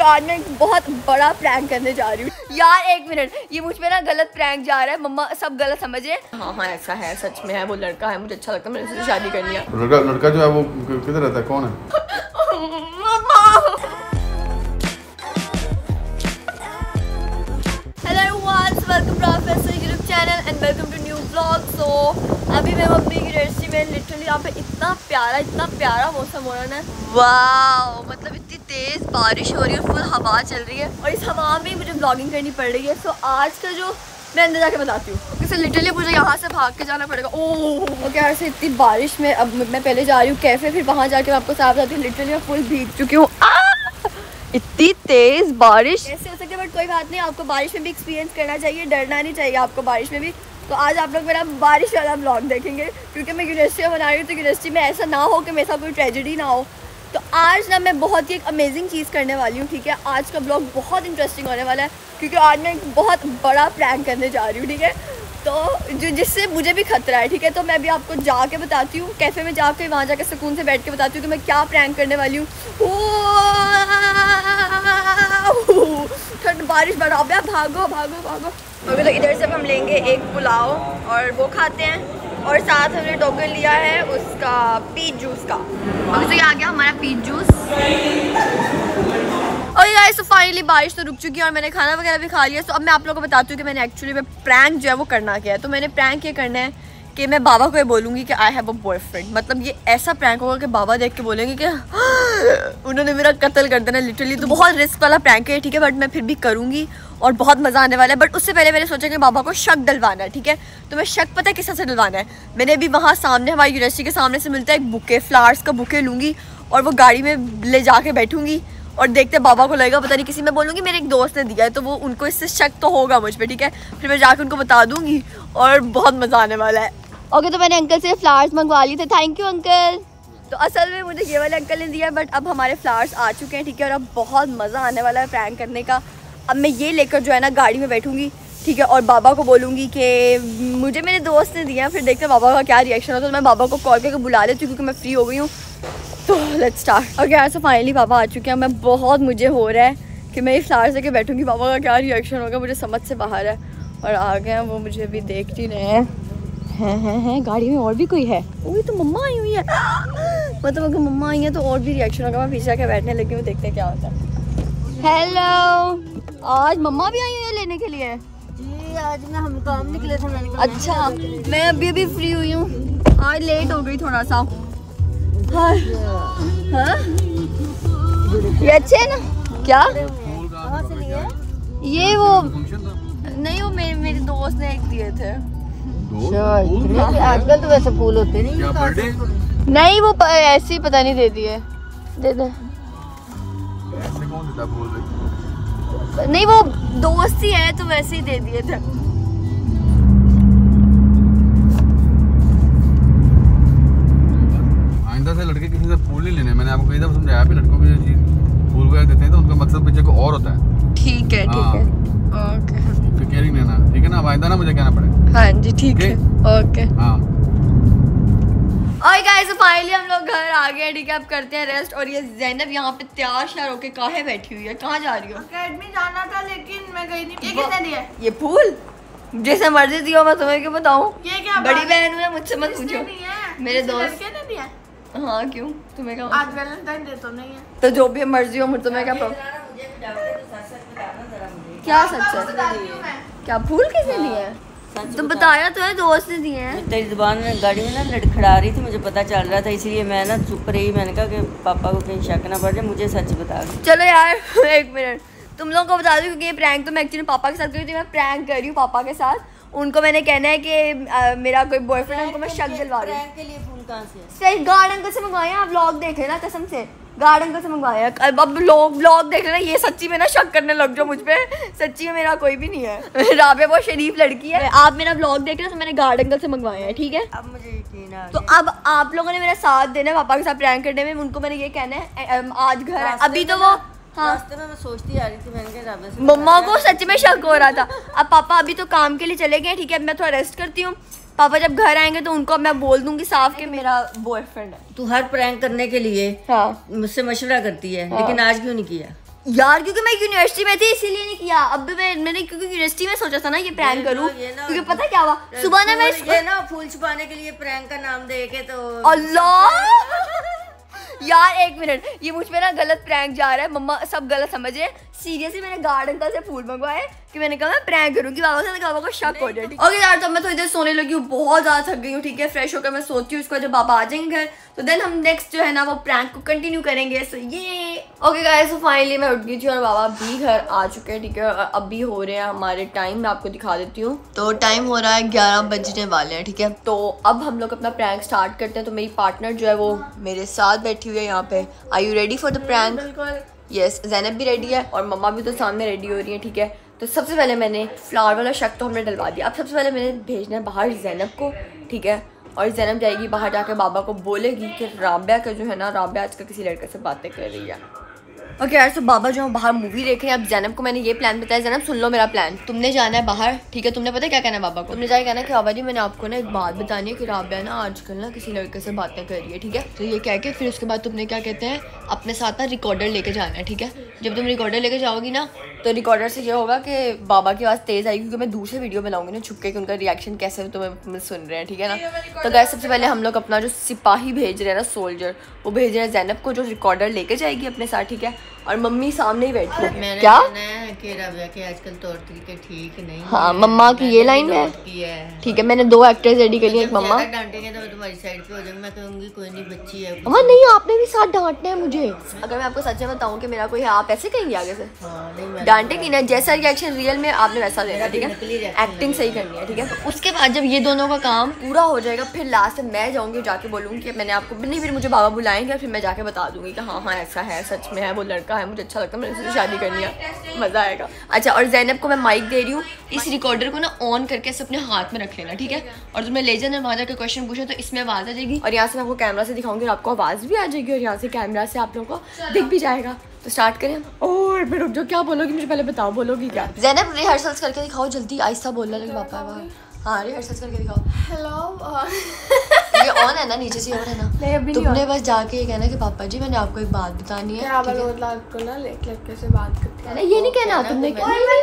आज मैं बहुत बड़ा प्रैंक करने जा रही हूँ। यार एक मिनट, ये मुझ पे ना गलत प्रैंक जा रहा है, मम्मा सब गलत समझे। हाँ हाँ ऐसा है, सच में है, वो लड़का है, मुझे अच्छा लगता है, मैंने उससे शादी करनी है। लड़का जो है वो किधर रहता है, कौन है? Hello everyone, welcome to our YouTube channel and welcome to new vlog. So अभी मैं अपनी यूनिवर्सिटी में लिटरली यहाँ पे इतना प्यारा मौसम हो रहा है, वाह, मतलब इतनी तेज बारिश हो रही है, फुल हवा चल रही है और इस हवा में मुझे ब्लॉगिंग करनी पड़ रही है। सो आज का जो मैं अंदर जाके बताती हूँ, क्योंकि लिटरली मुझे यहाँ से भाग के जाना पड़ेगा। ओह ओके, ऐसे इतनी बारिश में अब मैं पहले जा रही हूँ कैफे, फिर वहाँ जाके मैं आपको साफ बताती हूँ। लिटरली मैं फुल भीग चुकी हूँ, इतनी तेज बारिश कैसे हो सकती है, बट कोई बात नहीं, आपको बारिश में भी एक्सपीरियंस करना चाहिए, डरना नहीं चाहिए आपको बारिश में भी। तो आज आप लोग मेरा बारिश वाला ब्लॉग देखेंगे, क्योंकि मैं यूनिवर्सिटी में बना रही हूँ, तो यूनिवर्सिटी में ऐसा ना हो कि मेरे साथ कोई ट्रेजेडी ना हो। तो आज ना मैं बहुत ही एक अमेजिंग चीज़ करने वाली हूँ, ठीक है। आज का ब्लॉग बहुत इंटरेस्टिंग होने वाला है, क्योंकि आज मैं एक बहुत बड़ा प्रैंक करने जा रही हूँ, ठीक है। तो जो जिससे मुझे भी खतरा है, ठीक है। तो मैं भी आपको जाके बताती हूँ, कैफ़े में जाके वहाँ जाके सुकून से बैठ के बताती हूँ कि मैं क्या प्रैंक करने वाली हूँ। ठंड बारिश बढ़ा, भागो भागो भागो। अभी तो इधर से हम लेंगे एक पुलाव और वो खाते हैं, और साथ हमने टोकन लिया है उसका पीच जूस का। अभी तो ये आ गया हमारा पीच जूस। और यार तो फाइनली बारिश तो रुक चुकी है और मैंने खाना वगैरह भी खा लिया। तो अब मैं आप लोगों को बताती हूँ कि मैंने एक्चुअली में प्रैंक जो है वो करना क्या है। तो मैंने प्रैंक ये करना है कि मैं बाबा को ये बोलूँगी कि आई हैव अ बॉयफ्रेंड। मतलब ये ऐसा प्रैंक होगा कि बाबा देख के बोलेंगे कि उन्होंने मेरा कत्ल कर देना लिटरली। तो बहुत रिस्क वाला प्रैंक है, ठीक है, बट मैं फिर भी करूँगी और बहुत मज़ा आने वाला है। बट उससे पहले मैंने सोचा कि बाबा को शक डलवाना है, ठीक है। तो मैं शक पता है किस से डलवाना है, मैंने भी वहाँ सामने हमारी यूनिवर्सिटी के सामने से मिलता है एक बुके, फ्लावर्स का बुके लूँगी और वो गाड़ी में ले जाके बैठूँगी और देखते बाबा को लगेगा पता नहीं किसी में बोलूँगी मेरे एक दोस्त ने दिया है, तो वो उनको इससे शक तो होगा मुझ पे, ठीक है। फिर मैं जाके उनको बता दूँगी और बहुत मज़ा आने वाला है। ओके, तो मैंने अंकल से फ्लावर्स मंगवा लिए थे, थैंक यू अंकल। तो असल में मुझे ये वाले अंकल ने दिया, बट अब हमारे फ्लावर्स आ चुके हैं, ठीक है। और अब बहुत मज़ा आने वाला है प्रैंक करने का। अब मैं ये लेकर जो है ना गाड़ी में बैठूँगी, ठीक है, और बाबा को बोलूँगी कि मुझे मेरे दोस्त ने दिया। फिर देखते हैं बाबा का क्या रिएक्शन होता है। तो मैं बाबा को कॉल करके बुला लेती हूँ, क्योंकि मैं फ्री हो गई हूँ। तो लेट्स स्टार्ट। ओके यार, सो फाइनली बाबा आ चुके हैं। मैं बहुत मुझे हो रहा है कि मैं ये फ्लावर्स लेके बैठूँगी, बाबा का क्या रिएक्शन होगा, मुझे समझ से बाहर है। और आ गए हैं वो, मुझे भी देख ही रहे हैं। हैं गाड़ी में और भी कोई है। वही तो मम्मा आई हुई है, मतलब अगर मम्मा आई है तो और भी रिएक्शन होगा। मैं पीछे आके बैठने लगी हूँ, देखते हैं क्या होता है। हेलो, आज मम्मा भी आई हुई है लेने के लिए जी। आज मैं हम काम निकले थे, मैंने कहा अच्छा, मैं अभी फ्री हुई हूँ, आज लेट हो गई थोड़ा सा। हाँ ये अच्छे है ना? क्या कहाँ से लिए? ये वो नहीं, वो मेरे दोस्त ने एक दिए थे। आजकल तो वैसे फूल होते नहीं। क्या बर्थडे? नहीं, वो ऐसे ही पता नहीं दे दिए, दे दे। ऐसे कौन देता फूल भाई? नहीं, वो दोस्त ही है तो वैसे ही दे दिए थे। आइंदा से लड़के किसी से फूल नहीं लेने। मैंने आपको कई दफा समझाया भी, लड़कों को फूल वगैरह देते हैं तो उनका मकसद पीछे को और होता है। ठीक है, ठीक है, ओके, केयरिंग लेना, ठीक है ना। अब आइंदा ना मुझे कहना पड़े। हाँ जी, ठीक है, ओके। हाँ और गाइस, फाइनली हम लोग घर आ गए, ठीक है। अब करते हैं रेस्ट। और ये ज़ैनब यहाँ पे तैयार श्यार होके काहे बैठी हुई है, कहाँ जा रही हो? अकेडमी जाना था लेकिन मैं गई नहीं। ये किसने दिया? ये फूल जैसे मर्जी दियो, मैं तुम्हें क्यों बताऊँ, ये क्या बड़ी बहन है, मुझसे मत पूछो। मेरे दोस्त ने दिया। हाँ, क्यों, तुम्हें क्या? आज वैलेंटाइन डे तो नहीं है, तो जो भी मर्जी हो, मुझे तुम्हें क्या क्या सच है? क्या फूल किसने दिए हैं? तुम बताया तो है, दोस्त ने दिए हैं। तेरी दुकान में गाड़ी में ना लड़खड़ा रही थी, मुझे पता चल रहा था, इसलिए मैं ना चुप रही। मैंने कहा कि पापा को कहीं शक ना पड़ जाए, मुझे सच बता दो। चलो यार एक मिनट, तुम लोगों को बता दूं, क्योंकि ये प्रैंक तो मैं एक्चुअली पापा के साथ कर रही थी। मैं प्रैंक कर रही हूँ पापा के साथ। उनको मैंने कहना है कि मेरा कोई बॉयफ्रेंड है, उनको मैं शक दिलवा रही हूँ। के लिए फूल कहाँ से? सही गार्ड अंकल से मंगवाए हैं, आप व्लॉग देख लेना, कसम से गार्ड अंकल से मंगवाए हैं। अब व्लॉग देख लेना, ये सच्ची में ना शक करने लग जाओ मुझ पे, सच्ची में मेरा कोई भी नहीं है। राबे बहुत शरीफ लड़की है। आप मेरा व्लॉग देख लेना, तो मैंने गार्ड अंकल से मंगवाए हैं, ठीक है। अब मुझे यकीन आ तो अब आप लोगों ने मेरा साथ देना है पापा के साथ प्रैंक करने में। उनको मैंने ये कहना है आज घर अभी तो वो, हाँ, रास्ते में मैं सोचती आ रही थी, मैंने कहा राबे से मम्मा को सच में शक हो रहा था। अब पापा अभी तो काम के लिए चले गए, ठीक है। अब मैं थोड़ा रेस्ट करती हूँ। पापा जब घर आएंगे तो उनको मैं बोल दूंगी साफ कि मेरा बॉयफ्रेंड है। तू हर प्रैंक करने के लिए हाँ, मुझसे मशवरा करती है, हाँ। लेकिन आज क्यों नहीं किया? यार क्योंकि मैं यूनिवर्सिटी में थी इसीलिए नहीं किया। अब मैंने क्योंकि यूनिवर्सिटी में सोचा था ना ये प्रैंक करूं, क्योंकि पता क्या हुआ सुबह ना मैं ये ना फूल छुपाने के लिए प्रैंक का नाम दे के तो अल्लाह यार एक मिनट, ये मुझ पे ना गलत प्रैंक जा रहा है, मम्मा सब गलत समझ रहे हैं। सीरियसली मैंने गार्ड अंकल से फूल मंगवाए कि मैंने कहा मैं प्रैंक करूंगी बाबा से, बाबा को शक हो जाए। ओके यार तो मैं थोड़ी देर सोने लगी हूँ, बहुत ज्यादा थक गई हूँ, ठीक है। फ्रेश होकर मैं सोती हूँ, उसको जब बाबा आ जाएंगे घर तो देन हम नेक्स्ट जो है ना वो प्रैंक को कंटिन्यू करेंगे। सो ये ओके गाइस, सो फाइनली मैं उठ गई थी और बाबा भी घर आ चुके हैं, ठीक है। अब भी हो रहे हैं हमारे टाइम, मैं आपको दिखा देती हूँ। तो टाइम हो रहा है 11 बजने वाले हैं, ठीक है। तो अब हम लोग अपना प्रैंक स्टार्ट करते हैं। तो मेरी पार्टनर जो है वो मेरे साथ बैठी हुई है यहाँ पे। Are you ready for the prank? बिल्कुल यस, ज़ैनब भी रेडी है और मम्मा भी तो सामने रेडी हो रही है, ठीक है। तो सबसे पहले मैंने फ्लावर वाला शक तो हमने डलवा दिया। अब सबसे पहले मैंने भेजना है बाहर ज़ैनब को, ठीक है। और ज़ैनब जाएगी बाहर, जाकर बाबा को बोलेगी कि राबिया का जो है ना, राबिया आजकल किसी लड़के से बातें कर रही है। ओके यार, तो बाबा जो बाहर मूवी देख रहे हैं। अब ज़ैनब को मैंने ये प्लान बताया, ज़ैनब सुन लो मेरा प्लान। तुमने जाना है बाहर, ठीक है। तुमने पता है क्या कहना है बाबा को? तुमने जाके कहना है कि बाबा जी मैंने आपको ना एक बात बतानी है कि राबिया ना आजकल ना किसी लड़के से बातें कर रही है, ठीक है। तो ये कह के फिर उसके बाद तुमने क्या कहते हैं अपने साथ ना रिकॉर्डर लेके जाना है, ठीक है। जब तुम रिकॉर्डर लेके जाओगी ना तो रिकॉर्डर से ये होगा कि बाबा की आवाज़ तेज़ आएगी, क्योंकि मैं दूसरे वीडियो बनाऊंगी ना छुपके कि उनका रिएक्शन कैसे तुम्हें सुन रहे हैं, ठीक है ना। तो गाइस सबसे पहले हम लोग अपना जो सिपाही भेज रहे हैं ना, सोल्जर, वो भेज रहे हैं ज़ैनब को, जो रिकॉर्डर लेके जाएगी अपने साथ, ठीक है। और मम्मी सामने ही बैठी है। क्या कि राबिया के आजकल तौर तरीके ठीक नहीं। हाँ मम्मा की ये लाइन है, ठीक है। मैंने 2 एक्टर्स रेडी कर लिए, एक मम्मा। डांटेंगे तो मैं तुम्हारी साइड पे हो जाऊंगी, मैं कहूंगी कोई नहीं बच्ची है। हाँ नहीं, आपने भी साथ डांटना है मुझे। अगर मैं आपको सच में बताऊं कि मेरा कोई है, आप ऐसे कहेंगे आगे से? डांटेगी ना, जैसा रिएक्शन रियल में आपने वैसा देना, ठीक है। एक्टिंग सही करनी है, ठीक है। तो उसके बाद जब ये दोनों का काम पूरा हो जाएगा, फिर लास्ट में मैं जाऊंगी, जाके बोलूंगी कि मैंने आपको नहीं, फिर मुझे बाबा बुलाएंगे, फिर मैं जाके बता दूंगी कि हाँ हाँ ऐसा है, सच में है, वो लड़का है, मुझे अच्छा लगता है, मैंने उससे शादी करनी है, मजा आएगा। अच्छा, और ज़ैनब को मैं माइक दे रही हूँ, इस रिकॉर्डर को ना ऑन करके ऐसे अपने हाथ में रख लेना, ठीक है। और तुम्हें ले जाना वहाँ जाकर क्वेश्चन पूछे तो इसमें आवाज़ आ जाएगी, और यहाँ से मैं आपको कैमरा से दिखाऊंगी और आपको आवाज़ भी आ जाएगी, और यहाँ से कैमरा से आप लोगों को दिख भी जाएगा। तो स्टार्ट करें हम। ओह फिर रुक जाओ, क्या बोलोगी मुझे पहले बताओ, बोलोगी क्या? ज़ैनब रिहर्सल्स करके दिखाओ जल्दी, आहिस्ता बोलना, लेकिन पापा बाहर। हाँ रिहर्सल्स करके दिखाओ। हेलो ये ऑन है ना, नीचे से ऑन है ना? नहीं अभी नहीं। तुमने बस जाके ये कहना कि पापा जी मैंने आपको एक बात बतानी है, क्या बोलो को ना लड़के से बात करती है। ये नहीं कहना, तुमने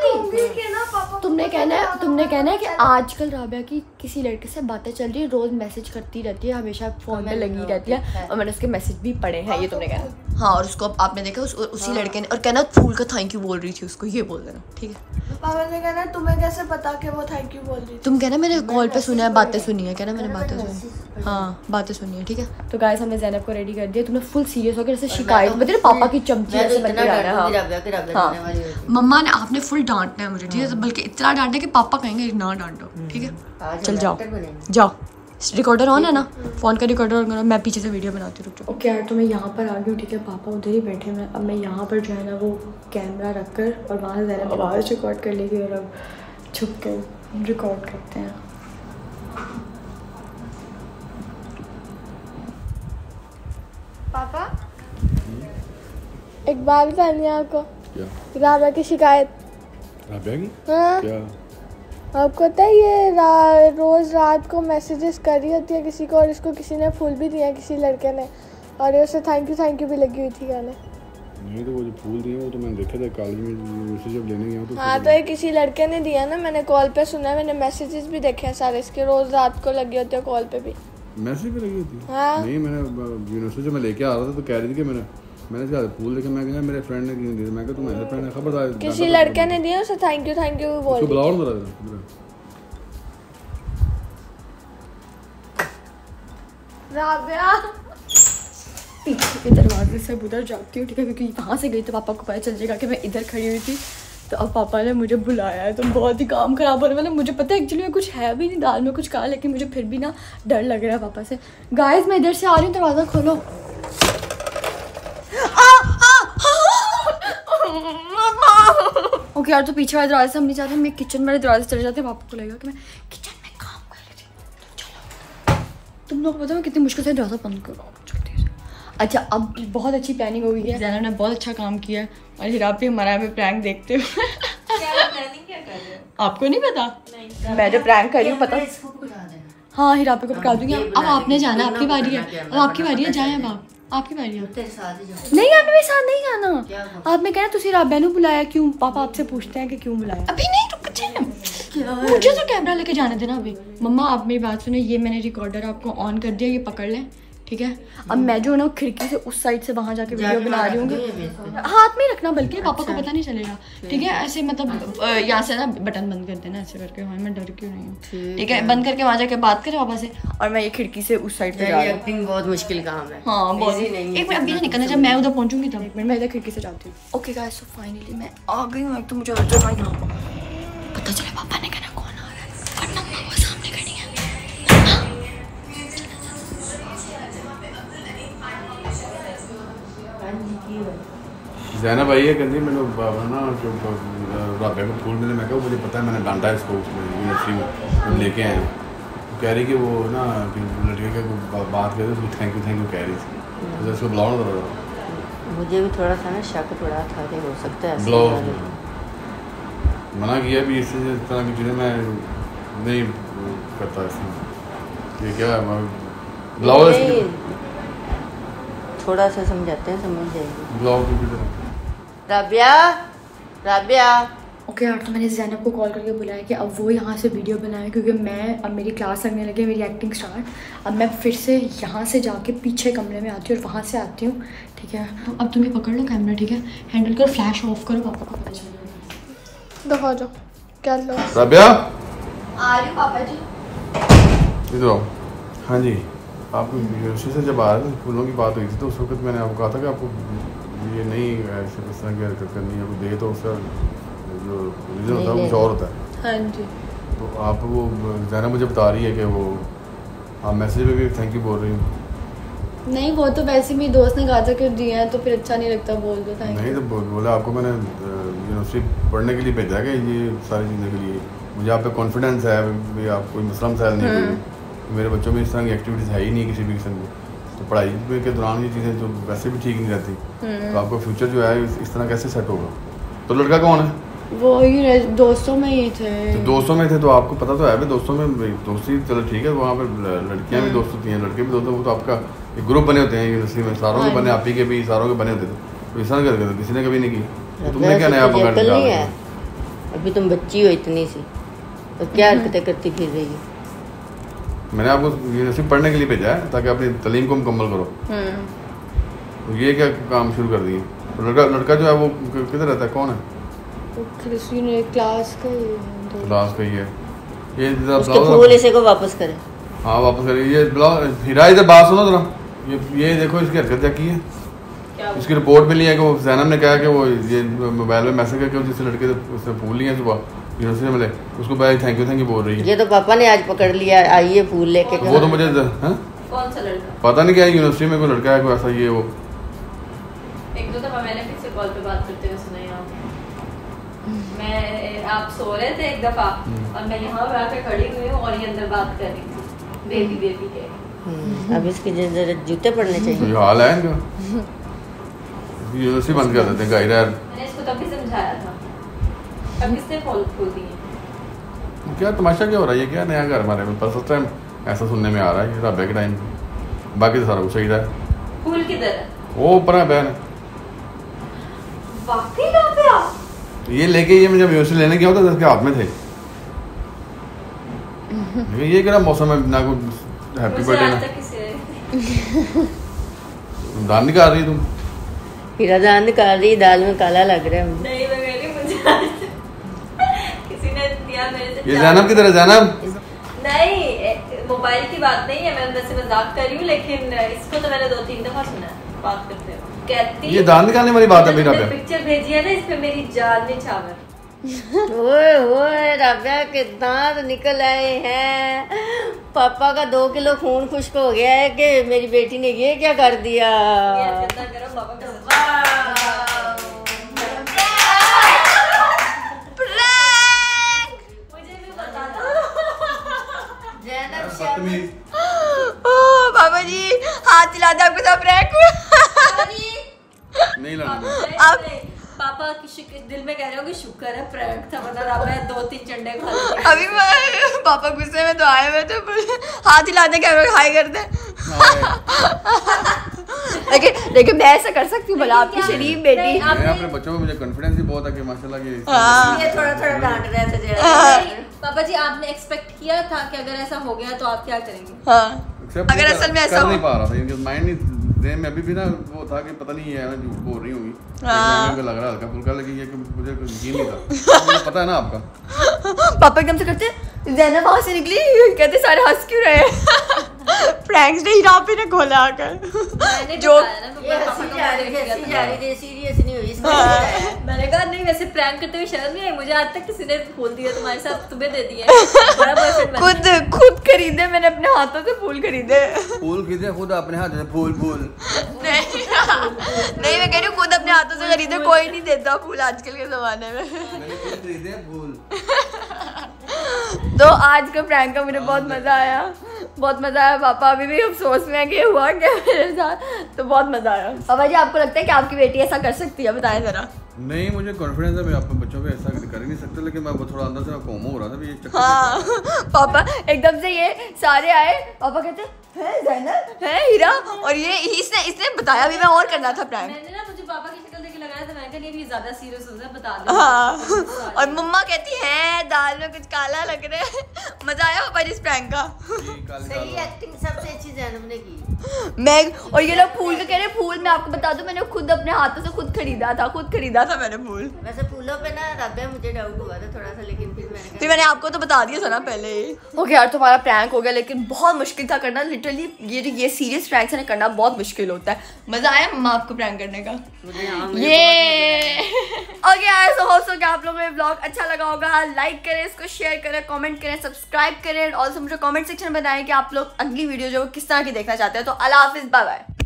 तुमने कहना है कि आजकल राबिया की किसी लड़के से बातें चल रही है, रोज मैसेज करती रहती है, हमेशा फोन पे लगी रहती है, और मैंने उसके मैसेज भी पढ़े हैं, ये तुमने कहना। हाँ, और उसको आपने देखा उसी लड़के ने, और कहना फूल का थैंक यू बोल रही थी उसको, ये बोल देना, ठीक है। पापा ने कहना तुम्हें कैसे पता कि वो थैंक यू बोल रही थी? तुम कहना मैंने कॉल पे सुना है, बातें सुनी है, कहना मैंने बातें सुनी, हाँ बातें सुनी है, ठीक है। तो गाइस हमने ज़ैनब को रेडी कर दिया। तुमने फुल सीरियस होकर जैसे शिकायत मतलब तेरे पापा की चमची ऐसे बन के आ रहा है। हाँ मम्मा ने, आपने फुल डांटना है मुझे, ठीक है। बल्कि इतना डांटना कि पापा कहेंगे ना डांटो, ठीक है। चल जाओ जाओ, रिकॉर्डर ऑन है ना, फोन का रिकॉर्डर ऑन करो, मैं पीछे से वीडियो बनाती हूँ। ओके यार, तो मैं यहाँ पर आ गई हूँ, ठीक है। पापा उधर ही बैठे हैं, अब मैं यहाँ पर जो है ना वो कैमरा रख कर और वहाँ से ज़ैनब आवाज़ रिकॉर्ड कर लेगी, और अब छुप कर रिकॉर्ड करते हैं। पापा एक बात करनी है आपको। क्या? राबिया की शिकायत। राबिया की? हाँ क्या? आपको पता है ये रोज रात को मैसेजेस कर रही होती है किसी को, और इसको किसी ने फूल भी दिया किसी लड़के ने, और ये उसे थैंक यू भी लगी हुई थी गाने। नहीं तो वो जो फूल दिए वो तो मैंने देखे थे कॉलेज में, मैसेज जब लेने गया तो। हाँ तो ये किसी लड़के ने दिया ना, मैंने कॉल पे सुना है, मैंने मैसेजेस भी देखे हैं सारे इसके, रोज रात को लगी होती है कॉल पे भी। मैसेज भी लगी होती है? हाँ। नहीं, मैंने यूनिवर्सिटी जब मैं लेके आ रहा था तो कह रही थी कि मैंने कहा फूल लेके, मैं कहा मेरे फ्रेंड ने क्यों दिया, मैं कहा तुम्हारे फ्रेंड ने खबरदार किसी लड़के ने दिया, उसे थैंक यू बोल उसको बुलाओ ना राबिया। पीछे के दरवाजे से उधर जाती हूँ, ठीक है, क्योंकि वहाँ से गई तो पापा को पता चल जाएगा कि मैं इधर खड़ी हुई थी। तो अब पापा ने मुझे बुलाया है, तो बहुत ही काम खराब होने वाला। मुझे पता है एक्चुअली में कुछ है भी नहीं, दाल में कुछ कहा, लेकिन मुझे फिर भी ना डर लग रहा है पापा से। गाइस मैं इधर से आ रही हूँ, दरवाज़ा खोलो। ओके यार, तो पीछे वाले दरवाजे से हम नहीं जाते, मैं किचन वाले दरवाजे से चले जाते हैं। पापा को लगेगा कि मैं किचन में काम कर रही थी। चलो, तुम लोग पता है कितनी मुश्किल से दरवाज़ा बंद करो। अच्छा, अब बहुत अच्छी प्लानिंग हो गई है, ज़ैनब ने बहुत अच्छा काम किया है, और हिराब भी हमारा हमें प्रैंक देखते हुए। आपको नहीं पता? नहीं। मैं जो प्रैंक कर रही हूँ पता। हाँ हिराब को पकड़ा दूंगी। अब आपने जाना, आपकी बारी है, अब आपकी बारी है, जाएं अब आप। आपकी बारी है। तेरे साथ ही जाऊँ। नहीं आपने मेरे साथ नहीं जाना। आपने कहना तुसी राबिया नू बुलाया क्यों? पापा आपसे पूछते हैं कि क्यों बुलाया। अभी नहीं, रुक जा, मुझे तो कैमरा लेके जाने देना अभी। मम्मा आप मेरी बात सुने, ये मैंने रिकॉर्डर आपको ऑन कर दिया, ये पकड़ लें, ठीक है? अब मैं जो है ना खिड़की से उस साइड से वहाँ जाके वीडियो बना रही हूँ। हाथ में रखना, बल्कि पापा को पता नहीं चलेगा, ठीक है? ऐसे मतलब यहाँ से ना बटन बंद कर देना ऐसे करके। हाँ मैं डर क्यों नहीं हूँ, ठीक है? बंद करके वहाँ जाके बात करें पापा से, और मैं ये खिड़की से उस साइड पे जा रही हूँ। एक्टिंग बहुत मुश्किल काम है। हाँ बहुत। एक मिनट अभी नहीं निकलना, जब मैं उधर पहुँचूंगी तब। एक मिनट मैं इधर खिड़की से जाती हूँ। ओके गाइस, सो फाइनली मैं आ गई हूँ। एक तो मुझे पता चले पापा ने कहना कौन आ रहा है, और मम्मा वो सामने खड़ी है। ज़ैनब आई है, कहती मैंने ना जो राबिया को फूल मिले, मैं कहा मुझे पता है, मैंने डांटा इसको यूनिवर्सिटी में लेके आए। कह रही कि वो ना कि लड़के के बात करे तो थैंक यू कह रही थी, तो इसको बुलाओ ना। मुझे भी थोड़ा सा ना शक थोड़ा था कि हो सकता है। बुलाओ, मना किया भी इससे इस तरह की चीज़ें मैं नहीं करता। इसमें ये क्या है, बुलाओ थोड़ा सा समझाते हैं, समझ जाएगी। बुलाओ राबिया। ओके यार, तो मैंने ज़ैनब को कॉल करके बुलाया कि अब वो यहाँ से वीडियो बनाए, क्योंकि मैं अब मेरी क्लास लगने लगी, मेरी एक्टिंग स्टार्ट। अब मैं फिर से यहाँ से जाके पीछे कमरे में आती हूँ और वहाँ से आती हूँ, ठीक है? अब तुम्हें पकड़ लो कैमरा, ठीक है? हैंडल कर, फ्लैश ऑफ करो, पापा को पता चलेगा। दिखा जाओ क्या लो। राबिया आ रही हूँ पापा जी। इधर आओ। हाँ जी, आप यूनिवर्सिटी से जब आ रहे थे, फूलों की बात हुई थी, तो उस वक्त मैंने आपको कहा था कि आपको ये नहीं ऐसे इस तरह की हरकत करनी है, आपको दे तो उसका जो रीज़न होता है कुछ और होता है। हाँ जी। तो आप वो ज़ैनब मुझे बता रही है कि वो आप मैसेज पे भी थैंक यू बोल रही हूँ। नहीं, वो तो वैसे मेरी दोस्त ने कहा था कि दिए हैं तो फिर अच्छा नहीं लगता, बोल दो थैंक यू। नहीं तो बोला आपको मैंने यूनिवर्सिटी पढ़ने के लिए भेजा कि ये सारी चीज़ों के लिए मुझे आप पे कॉन्फिडेंस है, भाई आप कोई मसला मसाइल नहीं कोई, मेरे बच्चों में इस तरह की एक्टिविटीज़ है ही नहीं किसी भी किस्म की। तो पढ़ाई के दौरान ये चीज़ें जो वैसे भी ठीक नहीं रहती, तो आपका फ्यूचर जो है इस तरह कैसे सेट होगा? तो लड़का कौन है? वो ही दोस्तों में ही थे। तो दोस्तों में थे तो आपको पता तो है भाई, दोस्तों में दोस्ती चलो ठीक है, वहाँ पर लड़कियाँ भी दोस्त होती हैं, लड़के भी दोस्त होते हैं। वो तो आपका एक ग्रुप बने होते हैं यूनिवर्सिटी में, सारों के बने, आप ही के भी सारों के बने होते थे। तो इस तरह करके किसी ने कभी नहीं की। तुमने क्या नया पकड़ लिया? अभी तुम बच्ची हो इतनी सी, तो क्या हरकतें करती फिर रही है? मैंने आपको यूनिवर्सिटी पढ़ने के लिए भेजा है ताकि अपनी तालीम को मुकम्मल करो। तो ये क्या काम शुरू कर दिए? तो लड़का जो है वो किधर रहता है, कौन है? क्लास का ही है। ये उसके फूल इसे को वापस करे। हाँ वापस करिए। ये बुलाओ हीरा, इधर बात सुनो जरा। ये देखो इसकी हरकत क्या की है। इसकी रिपोर्ट मिली है कि वो ज़ैनब ने कहा कि वो ये मोबाइल में मैसेज करके जिस लड़के से उसने फूल लिए सुबह यूनिवर्सिटी में मिले, उसको भाई थैंक यू बोल रही है। ये तो पापा ने आज पकड़ लिया, आइए फूल लेके। वो तो मुझे कौन सा लड़का पता नहीं क्या है, यूनिवर्सिटी में कोई लड़का है कोई ऐसा, ये वो एक दो दफा मैंने किसी कॉल पे बात करते हुए सुना है। मैं आप सो रहे थे एक दफा और मैं यहाँ पे आके खड़ी हुई हूँ और ये अंदर बात कर रही थी बेबी के। अब इसके जूते पड़ने चाहिए। ये हाल है इनका। यूनिवर्सिटी बंद कर देते हैं गायरा। मैंने इसको तभी समझाया था, अब किसने खोल दिए? क्या तमाशा क्या हो रहा है? ये क्या नया घर हमारे में फर्स्ट टाइम ऐसा सुनने में आ रहा है ये राबिया के टाइम। बाकी तो सारा कुछ सही है। फूल किधर है? वो ऊपर है बहन। वाकई राबिया? ये लेके ये मैं जब यूनिवर्सिटी लेने गया था इसके हाथ में थे। ये क्या मौसम है ना, कोई हैप्पी बर्थडे ना दान निकाल रही तुम। हीरा दान निकाल रही, दाल में काला लग रहा है। नहीं मैं कह रही मुझे किसी ने दिया मेरे से। ये ज़ैनब किधर है? ज़ैनब नहीं, मोबाइल की बात नहीं है, मैं वैसे मजाक कर रही हूँ, लेकिन इसको तो मैंने 2-3 दफा सुना है बात करते हुए। कहती ये दान निकालने वाली बात है मेरा। पिक्चर भेजी है ना, इस पे मेरी जान निछावर। ओए राबिया के दांत निकल आए हैं। पापा का 2 किलो खून खुश्क हो गया है कि मेरी बेटी ने ये क्या कर दिया। पापा जी हाथ हिला दे, आपके साथ प्रैंक हुआ। नहीं लाना। आप पापा की दिल में कह रहे हो कि शुक्र है प्रैंक था, वरना आप 2-3 चंडे खा लेते। अभी मैं पापा गुस्से में तो आए हुए थे, हाथ हिलाते कैमरा हाई करते। लेकिन मैं ऐसा कर सकती हूँ भला आपकी शरीफ बेटी। अपने बच्चों में मुझे कॉन्फिडेंस भी बहुत है कि माशाल्लाह की ये थोड़ा थोड़ा डांट रहे थे जरा। पापा जी आपने एक्सपेक्ट किया था कि अगर ऐसा हो गया तो आप क्या करेंगे? अगर असल में ऐसा नहीं पा रहा था, इनके माइंड नहीं में अभी भी ना वो था कि पता नहीं है मैं झूठ बोल रही होंगी, मुझे लग रहा हल्का फुल्का, लेकिन ये कि मुझे यकीन नहीं था। मुझे पता है ना आपका। पापा एकदम से करते ज़ैनब वहाँ से निकली, कहते सारे हंस क्यों रहे? प्रैंक्स ने हीरा पे ने खोला आकर जो सीरियस नहीं हुई। मैंने कहा नहीं वैसे प्रैंक करते हुए शर्म नहीं आई मुझे, आज तक किसी ने बोल दिया तुम्हारे साथ तुम्हें दे दिया। खुद खरीदे मैंने अपने हाथों से फूल खरीदे खुद अपने हाथ से फूल नहीं मैं कह रही हूँ खुद अपने हाथों से खरीदे, कोई नहीं देता फूल आजकल के जमाने में। खरीदे फूल। तो आज का प्रैंक का मुझे बहुत मजा आया, बहुत मजा आया। पापा अभी भी अफसोस में है कि हुआ क्या मेरे साथ, तो बहुत मजा आया। पापा जी आपको लगता है कि आपकी बेटी ऐसा कर सकती है? बताएं जरा। नहीं मुझे कॉन्फिडेंस है, मैं अपने बच्चों पे ऐसा कर ही नहीं सकता, लेकिन मैं थोड़ा अंदर से कोमो हो रहा था भी ये हाँ पापा एकदम से ये सारे आए, पापा कहते है ज़ैनब है हीरा, और ये इसने बताया भी मैं और करना था प्रैंक। मैंने ना मुझे पापा की शक्ल देख के लगाया था, मैंने कहा ये ज्यादा सीरियस हो गया बता दो। हाँ और मम्मा कहती है दाल में कुछ काला लग रहा है। मजा आया पापा जी इस प्रैंक का? सही एक्टिंग सबसे अच्छी ज़ैनब ने की। मैं और ये लोग फूल का कह रहे हैं, फूल मैं आपको बता दूं मैंने खुद अपने हाथों से खुद खरीदा था मैंने फूल। वैसे फूलों पे ना राबिया मुझे डाउट हुआ था थोड़ा सा, लेकिन फिर मैंने आपको तो बता दिया था ना पहले। ओके यार तुम्हारा प्रैंक हो गया, लेकिन बहुत मुश्किल था करना। लिटरली ये सीरियस प्रैंक से करना बहुत मुश्किल होता है। मजा आया मम्मा आपको प्रैंक करने का? ये ओके यार सो होप सो कि आप लोगों को ये व्लॉग अच्छा लगा होगा। लाइक करें, इसको शेयर करें, कमेंट करें, सब्सक्राइब करें, और ऑल्सो मुझे कमेंट सेक्शन में बताएं कि आप लोग अगली वीडियो जो किस तरह की देखना चाहते हैं। तो अल्लाह हाफिज़, बाय बाय।